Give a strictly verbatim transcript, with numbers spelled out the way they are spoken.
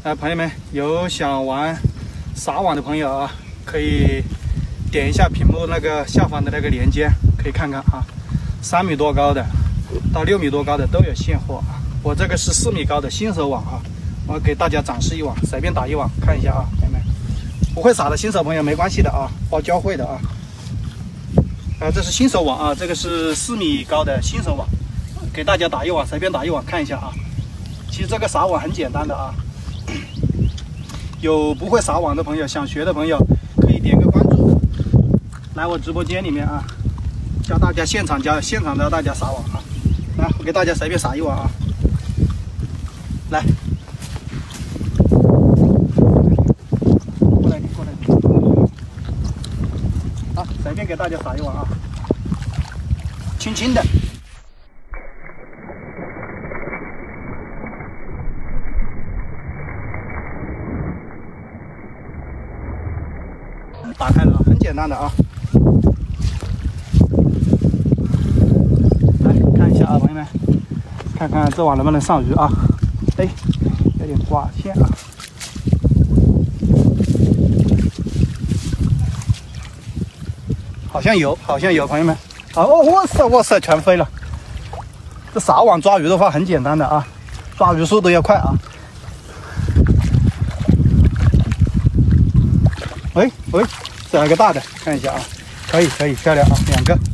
呃，朋友们有想玩撒网的朋友啊，可以点一下屏幕那个下方的那个链接，可以看看啊，三米多高的到六米多高的都有现货啊。我这个是四米高的新手网啊，我给大家展示一网，随便打一网看一下啊，朋友们，不会撒的新手朋友没关系的啊，包教会的啊。啊，这是新手网啊，这个是四米高的新手网，给大家打一网，随便打一网看一下啊。其实这个撒网很简单的啊，有不会撒网的朋友，想学的朋友可以点个关注，来我直播间里面啊，教大家现场教现场教大家撒网啊。来，我给大家随便撒一网啊，来，过来过来，啊，随便给大家撒一网啊，轻轻的。打开了，很简单的啊。来看一下啊，朋友们，看看这网能不能上鱼啊？哎，有点挂线啊。好像有，好像有，朋友们。哦，哇塞，哇塞，全飞了。这撒网抓鱼的话很简单的啊，抓鱼速度要快啊。喂喂。再来个大的，看一下啊，可以可以，漂亮啊，两个。